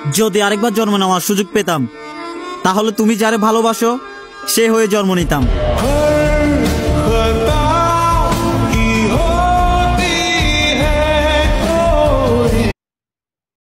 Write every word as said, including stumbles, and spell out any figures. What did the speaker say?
যদি আরেকবার জন্ম নেওয়ার সুযোগ পেতাম তাহলে তুমি যারে ভালোবাসো সে হয়ে জন্ম নিতাম।